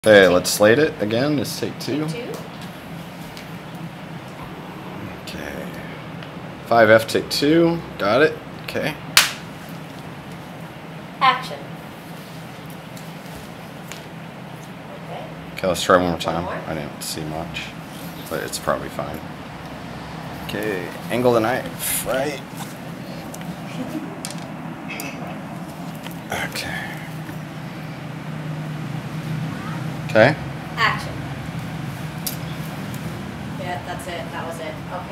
Okay, let's slate it again. Let's take two. Okay. 5F, take two. Got it. Okay. Action. Okay, let's try one more time. One more? I didn't see much, but it's probably fine. Okay, angle the knife, right? Okay. Okay.